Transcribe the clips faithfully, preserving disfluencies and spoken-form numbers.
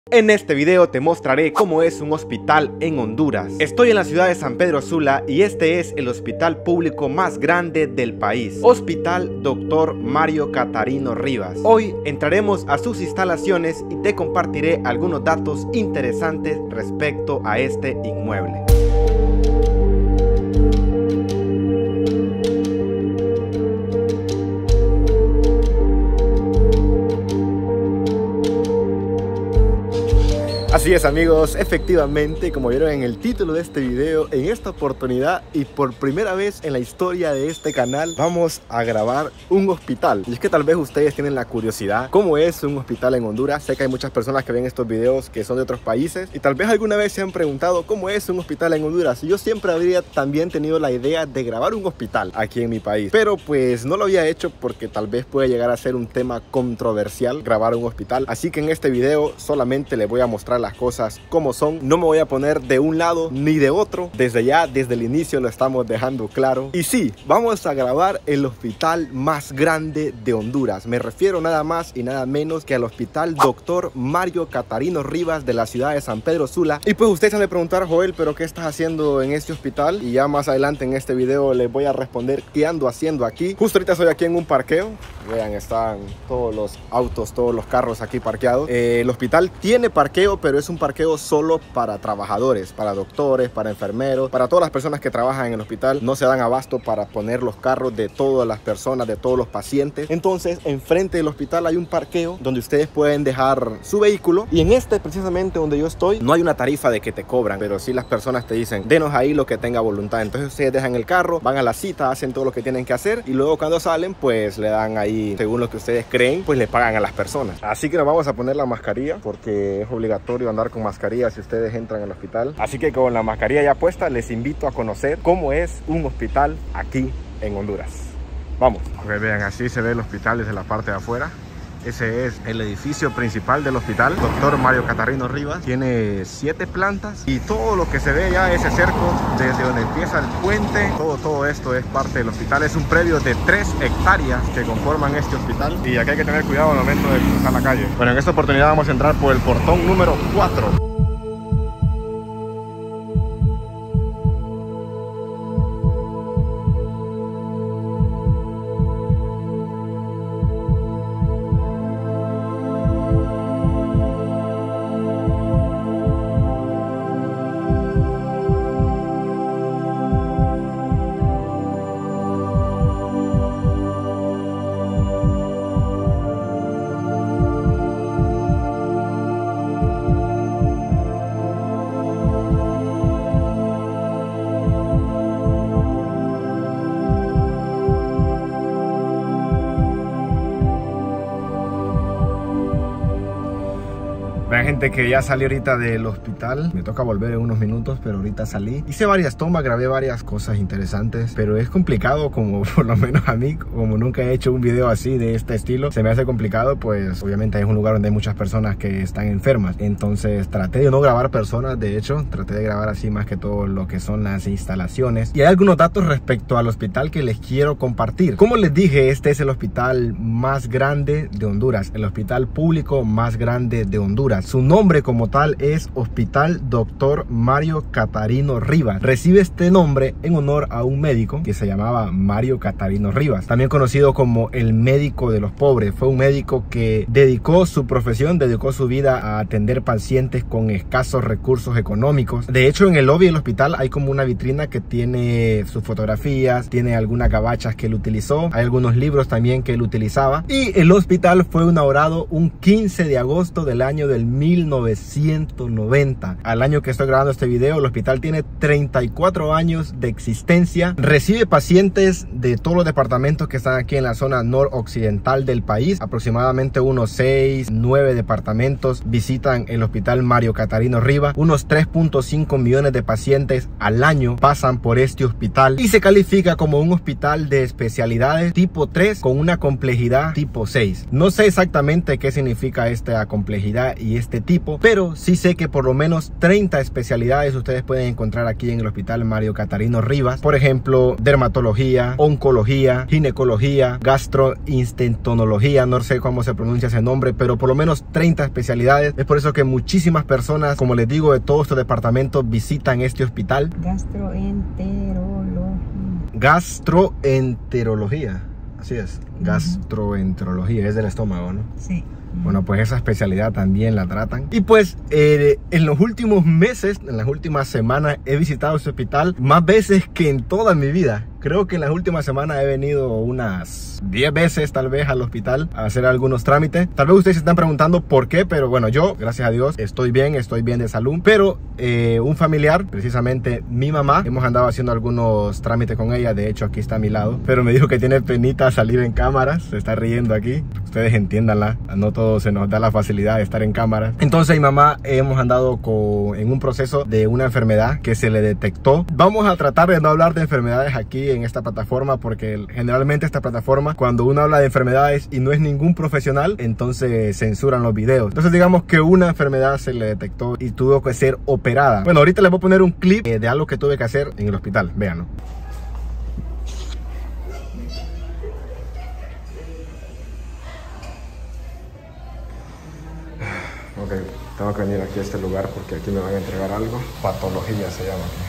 En este video te mostraré cómo es un hospital en Honduras. Estoy en la ciudad de San Pedro Sula y este es el hospital público más grande del país, Hospital Doctor Mario Catarino Rivas. Hoy entraremos a sus instalaciones y te compartiré algunos datos interesantes respecto a este inmueble. Así es, amigos, efectivamente, como vieron en el título de este video, en esta oportunidad y por primera vez en la historia de este canal vamos a grabar un hospital. Y es que tal vez ustedes tienen la curiosidad cómo es un hospital en Honduras. Sé que hay muchas personas que ven estos videos que son de otros países y tal vez alguna vez se han preguntado cómo es un hospital en Honduras. Y yo siempre habría también tenido la idea de grabar un hospital aquí en mi país, pero pues no lo había hecho porque tal vez puede llegar a ser un tema controversial grabar un hospital. Así que en este video solamente les voy a mostrar las cosas como son. No me voy a poner de un lado ni de otro. Desde ya, desde el inicio lo estamos dejando claro. Y sí, vamos a grabar el hospital más grande de Honduras. Me refiero nada más y nada menos que al Hospital Doctor Mario Catarino Rivas de la ciudad de San Pedro Sula. Y pues ustedes han de preguntar, Joel, ¿pero qué estás haciendo en este hospital? Y ya más adelante en este video les voy a responder qué ando haciendo aquí. Justo ahorita estoy aquí en un parqueo. Vean, están todos los autos, todos los carros aquí parqueados. Eh, el hospital tiene parqueo, pero es un parqueo solo para trabajadores, para doctores, para enfermeros, para todas las personas que trabajan en el hospital. No se dan abasto para poner los carros de todas las personas, de todos los pacientes. Entonces, enfrente del hospital hay un parqueo donde ustedes pueden dejar su vehículo. Y en este, precisamente donde yo estoy, no hay una tarifa de que te cobran, pero sí las personas te dicen, denos ahí lo que tenga voluntad. Entonces ustedes dejan el carro, van a la cita, hacen todo lo que tienen que hacer y luego cuando salen, pues le dan ahí, según lo que ustedes creen, pues le pagan a las personas. Así que nos vamos a poner la mascarilla porque es obligatorio andar con mascarilla si ustedes entran al hospital. Así que con la mascarilla ya puesta, les invito a conocer cómo es un hospital aquí en Honduras. Vamos. Okay, vean, así se ve el hospital desde la parte de afuera. Ese es el edificio principal del hospital Doctor Mario Catarino Rivas. Tiene siete plantas y todo lo que se ve ya, ese cerco desde donde empieza el puente, todo, todo esto es parte del hospital. Es un predio de tres hectáreas que conforman este hospital y aquí hay que tener cuidado al momento de cruzar la calle. Bueno, en esta oportunidad vamos a entrar por el portón número cuatro. Vean, gente, que ya salí ahorita del hospital. Me toca volver en unos minutos, pero ahorita salí. Hice varias tomas, grabé varias cosas interesantes, pero es complicado, como por lo menos a mí, como nunca he hecho un video así de este estilo, se me hace complicado, pues obviamente es un lugar donde hay muchas personas que están enfermas. Entonces traté de no grabar personas, de hecho, traté de grabar así más que todo lo que son las instalaciones. Y hay algunos datos respecto al hospital que les quiero compartir. Como les dije, este es el hospital más grande de Honduras, el hospital público más grande de Honduras. Su nombre como tal es Hospital Doctor Mario Catarino Rivas. Recibe este nombre en honor a un médico que se llamaba Mario Catarino Rivas, también conocido como el médico de los pobres. Fue un médico que dedicó su profesión, dedicó su vida a atender pacientes con escasos recursos económicos. De hecho, en el lobby del hospital hay como una vitrina que tiene sus fotografías, tiene algunas gabachas que él utilizó, hay algunos libros también que él utilizaba. Y el hospital fue inaugurado un quince de agosto del año del mil novecientos noventa. Al año que estoy grabando este video, el hospital tiene treinta y cuatro años de existencia. Recibe pacientes de todos los departamentos que están aquí en la zona noroccidental del país. Aproximadamente unos seis, nueve departamentos visitan el hospital Mario Catarino Rivas. Unos tres punto cinco millones de pacientes al año pasan por este hospital y se califica como un hospital de especialidades tipo tres con una complejidad tipo seis. No sé exactamente qué significa esta complejidad y y este tipo, pero sí sé que por lo menos treinta especialidades ustedes pueden encontrar aquí en el Hospital Mario Catarino Rivas. Por ejemplo, dermatología, oncología, ginecología, gastrointestinología, no sé cómo se pronuncia ese nombre, pero por lo menos treinta especialidades. Es por eso que muchísimas personas, como les digo, de todos estos departamentos visitan este hospital. Gastroenterología. Gastroenterología, así es, uh-huh. Gastroenterología, es del estómago, ¿no? Sí. Bueno, pues esa especialidad también la tratan. Y pues eh, en los últimos meses, en las últimas semanas, he visitado este hospital más veces que en toda mi vida. Creo que en las últimas semanas he venido unas diez veces tal vez al hospital a hacer algunos trámites. Tal vez ustedes se están preguntando por qué, pero bueno, yo, gracias a Dios, estoy bien, estoy bien de salud. Pero eh, un familiar, precisamente mi mamá, hemos andado haciendo algunos trámites con ella. De hecho, aquí está a mi lado. Pero me dijo que tiene penita salir en cámaras. Se está riendo aquí. Ustedes entiéndanla. No todo se nos da la facilidad de estar en cámaras. Entonces mi mamá hemos andado con, en un proceso de una enfermedad que se le detectó. Vamos a tratar de no hablar de enfermedades aquí en esta plataforma, porque generalmente esta plataforma, cuando uno habla de enfermedades y no es ningún profesional, entonces censuran los videos. Entonces digamos que una enfermedad se le detectó y tuvo que ser operada. Bueno, ahorita les voy a poner un clip de algo que tuve que hacer en el hospital. Véanlo. Ok, tengo que venir aquí a este lugar porque aquí me van a entregar algo. Patología se llama aquí.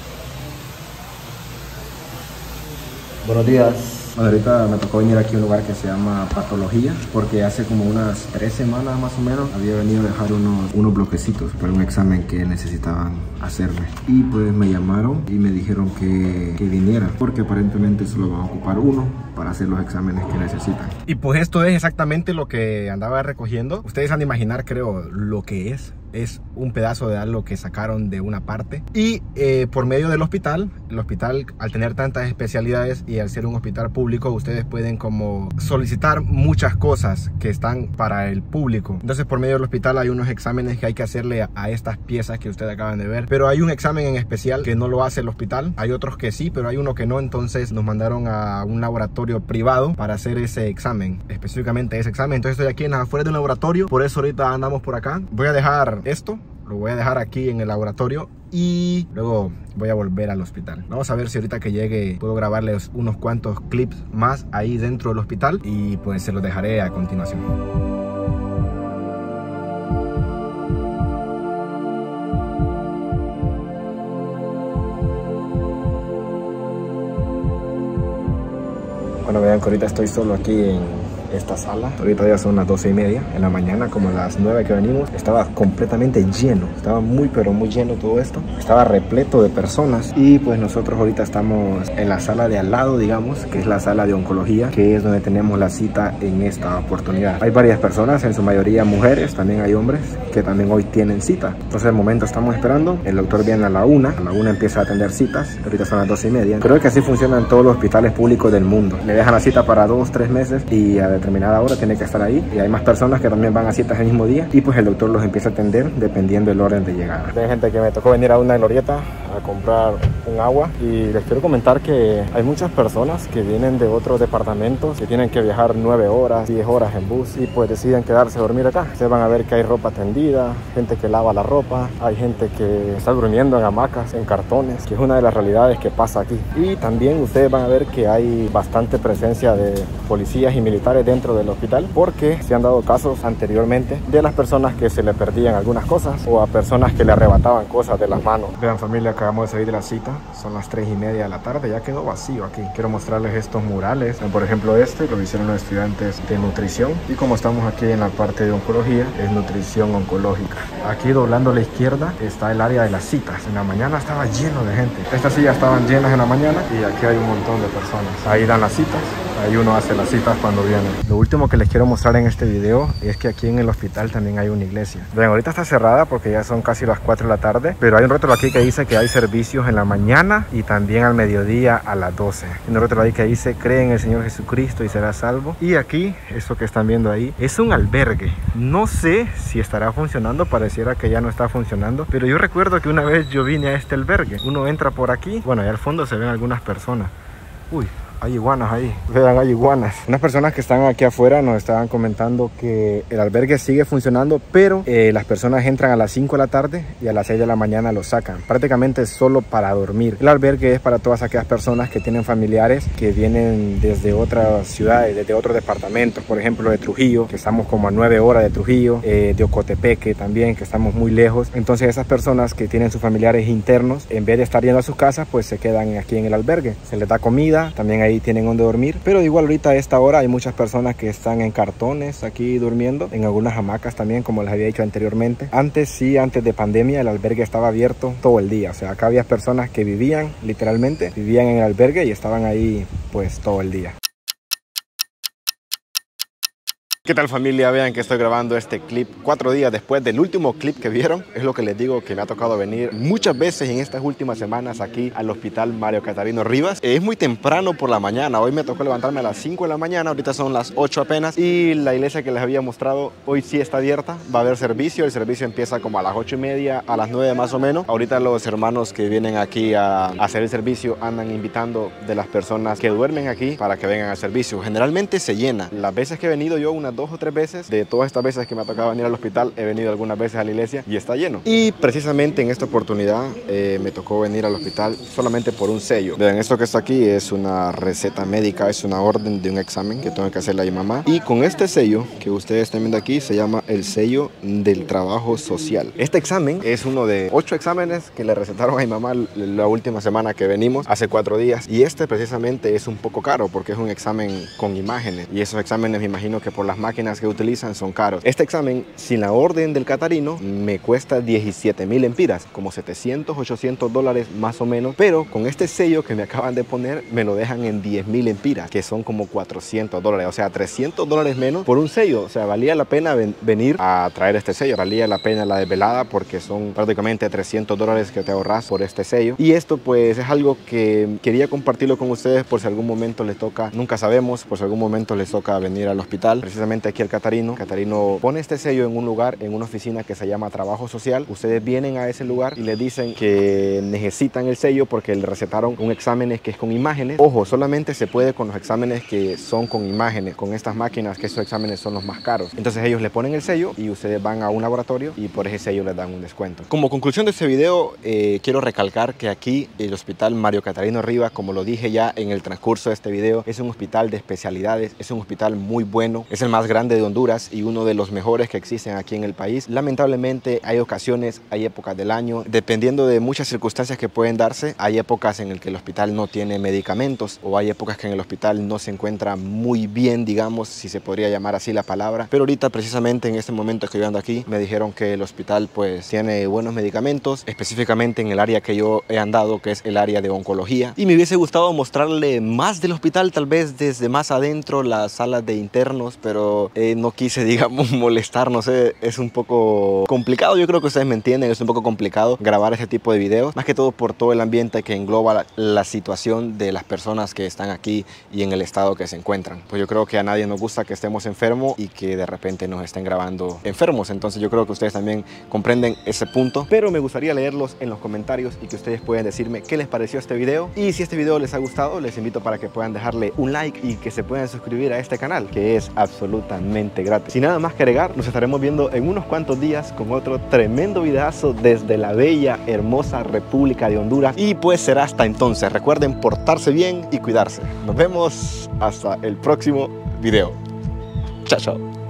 Buenos días. Bueno, ahorita me tocó venir aquí a un lugar que se llama Patología, porque hace como unas tres semanas más o menos había venido a dejar unos, unos bloquecitos para un examen que necesitaban hacerme. Y pues me llamaron y me dijeron que, que viniera, porque aparentemente solo van a ocupar uno para hacer los exámenes que necesitan. Y pues esto es exactamente lo que andaba recogiendo. Ustedes han de imaginar, creo, lo que es. Es un pedazo de algo que sacaron de una parte. Y eh, por medio del hospital, el hospital, al tener tantas especialidades y al ser un hospital público, ustedes pueden como solicitar muchas cosas que están para el público. Entonces por medio del hospital hay unos exámenes que hay que hacerle a, a estas piezas que ustedes acaban de ver. Pero hay un examen en especial que no lo hace el hospital. Hay otros que sí, pero hay uno que no. Entonces nos mandaron a un laboratorio privado para hacer ese examen, específicamente ese examen. Entonces estoy aquí en las afueras de un laboratorio, por eso ahorita andamos por acá. Voy a dejar esto, lo voy a dejar aquí en el laboratorio y luego voy a volver al hospital. Vamos a ver si ahorita que llegue puedo grabarles unos cuantos clips más ahí dentro del hospital y pues se los dejaré a continuación. Bueno, vean que ahorita estoy solo aquí en esta sala. Ahorita ya son las doce y media en la mañana, como las nueve que venimos. Estaba completamente lleno, estaba muy pero muy lleno todo esto. Estaba repleto de personas y pues nosotros ahorita estamos en la sala de al lado, digamos, que es la sala de oncología, que es donde tenemos la cita en esta oportunidad. Hay varias personas, en su mayoría mujeres, también hay hombres que también hoy tienen cita. Entonces de momento estamos esperando. El doctor viene a la una, a la una empieza a atender citas. Ahorita son las doce y media. Creo que así funcionan todos los hospitales públicos del mundo. Le dejan la cita para dos, tres meses y a determinada hora tiene que estar ahí. Y hay más personas que también van a citas el mismo día y pues el doctor los empieza a atender dependiendo del orden de llegada. Hay gente que me tocó venir a una glorieta a comprar un agua y les quiero comentar que hay muchas personas que vienen de otros departamentos que tienen que viajar nueve horas, diez horas en bus y pues deciden quedarse a dormir acá. Ustedes van a ver que hay ropa tendida, gente que lava la ropa, hay gente que está durmiendo en hamacas, en cartones, que es una de las realidades que pasa aquí. Y también ustedes van a ver que hay bastante presencia de policías y militares dentro del hospital, porque se han dado casos anteriormente de las personas que se le perdían algunas cosas o a personas que le arrebataban cosas de las manos. Vean familia, acabamos de salir de la cita, son las tres y media de la tarde, ya quedó vacío aquí. Quiero mostrarles estos murales, por ejemplo este lo hicieron los estudiantes de nutrición y como estamos aquí en la parte de oncología, es nutrición oncológica. Aquí doblando a la izquierda está el área de las citas. En la mañana estaba lleno de gente, estas sillas estaban llenas en la mañana y aquí hay un montón de personas. Ahí dan las citas, ahí uno hace las citas cuando viene. Lo último que les quiero mostrar en este video es que aquí en el hospital también hay una iglesia. Ven, ahorita está cerrada porque ya son casi las cuatro de la tarde, pero hay un rótulo aquí que dice que hay servicios en la mañana y también al mediodía a las doce. Hay un rótulo ahí que dice cree en el Señor Jesucristo y serás salvo. Y aquí, eso que están viendo ahí, es un albergue. No sé si estará funcionando, pareciera que ya no está funcionando, pero yo recuerdo que una vez yo vine a este albergue. Uno entra por aquí, bueno, allá al fondo se ven algunas personas. Uy, Hay iguanas ahí, vean, hay iguanas. Unas personas que están aquí afuera nos estaban comentando que el albergue sigue funcionando, pero eh, las personas entran a las cinco de la tarde y a las seis de la mañana los sacan, prácticamente solo para dormir. El albergue es para todas aquellas personas que tienen familiares que vienen desde otras ciudades, desde otros departamentos, por ejemplo de Trujillo, que estamos como a nueve horas de Trujillo, eh, de Ocotepeque también, que estamos muy lejos. Entonces esas personas que tienen sus familiares internos, en vez de estar yendo a sus casas, pues se quedan aquí en el albergue. Se les da comida, también hay tienen donde dormir, pero igual ahorita a esta hora hay muchas personas que están en cartones aquí durmiendo, en algunas hamacas también, como les había dicho anteriormente. Antes sí, antes de pandemia, el albergue estaba abierto todo el día, o sea, acá había personas que vivían, literalmente, vivían en el albergue y estaban ahí pues todo el día. ¿Qué tal, familia? Vean que estoy grabando este clip cuatro días después del último clip que vieron. Es lo que les digo, que me ha tocado venir muchas veces en estas últimas semanas aquí al Hospital Mario Catarino Rivas. Es muy temprano por la mañana, hoy me tocó levantarme a las cinco de la mañana, ahorita son las ocho apenas, y la iglesia que les había mostrado hoy sí está abierta, va a haber servicio, el servicio empieza como a las ocho y media, a las nueve más o menos. Ahorita los hermanos que vienen aquí a hacer el servicio andan invitando de las personas que duermen aquí para que vengan al servicio. Generalmente se llena. Las veces que he venido yo, unas dos o tres veces, de todas estas veces que me ha tocado venir al hospital, he venido algunas veces a la iglesia y está lleno. Y precisamente en esta oportunidad eh, me tocó venir al hospital solamente por un sello. Vean, esto que está aquí es una receta médica, es una orden de un examen que tengo que hacerle a mi mamá. Y con este sello que ustedes están viendo aquí se llama el sello del trabajo social. Este examen es uno de ocho exámenes que le recetaron a mi mamá la última semana que venimos, hace cuatro días. Y este precisamente es un poco caro porque es un examen con imágenes. Y esos exámenes me imagino que por las máquinas que utilizan son caros. Este examen sin la orden del Catarino me cuesta diecisiete mil empiras, como setecientos, ochocientos dólares más o menos, pero con este sello que me acaban de poner me lo dejan en diez mil empiras, que son como cuatrocientos dólares, o sea, trescientos dólares menos por un sello. O sea, valía la pena ven venir a traer este sello, valía la pena la desvelada porque son prácticamente trescientos dólares que te ahorras por este sello. Y esto pues es algo que quería compartirlo con ustedes por si algún momento les toca, nunca sabemos, por si algún momento les toca venir al hospital. Precisamente aquí el Catarino. Catarino pone este sello en un lugar, en una oficina que se llama Trabajo Social. Ustedes vienen a ese lugar y le dicen que necesitan el sello porque le recetaron un examen que es con imágenes. Ojo, solamente se puede con los exámenes que son con imágenes, con estas máquinas, que esos exámenes son los más caros. Entonces ellos le ponen el sello y ustedes van a un laboratorio y por ese sello les dan un descuento. Como conclusión de este video, eh, quiero recalcar que aquí el Hospital Mario Catarino Rivas, como lo dije ya en el transcurso de este video, es un hospital de especialidades, es un hospital muy bueno, es el más grande de Honduras y uno de los mejores que existen aquí en el país. Lamentablemente hay ocasiones, hay épocas del año, dependiendo de muchas circunstancias que pueden darse, hay épocas en las que el hospital no tiene medicamentos o hay épocas que en el hospital no se encuentra muy bien, digamos, si se podría llamar así la palabra. Pero ahorita precisamente en este momento que yo ando aquí me dijeron que el hospital pues tiene buenos medicamentos, específicamente en el área que yo he andado, que es el área de oncología, y me hubiese gustado mostrarle más del hospital, tal vez desde más adentro, las salas de internos, pero eh, no quise, digamos, molestar, no sé, es un poco complicado, yo creo que ustedes me entienden, es un poco complicado grabar este tipo de videos, más que todo por todo el ambiente que engloba la, la situación de las personas que están aquí y en el estado que se encuentran. Pues yo creo que a nadie nos gusta que estemos enfermos y que de repente nos estén grabando enfermos, entonces yo creo que ustedes también comprenden ese punto, pero me gustaría leerlos en los comentarios y que ustedes puedan decirme qué les pareció este video, y si este video les ha gustado, les invito para que puedan dejarle un like y que se puedan suscribir a este canal, que es absolutamente gratis. Sin nada más que agregar, nos estaremos viendo en unos cuantos días con otro tremendo videazo desde la bella, hermosa República de Honduras, y pues será hasta entonces. Recuerden portarse bien y cuidarse. Nos vemos hasta el próximo video. Chao, chao.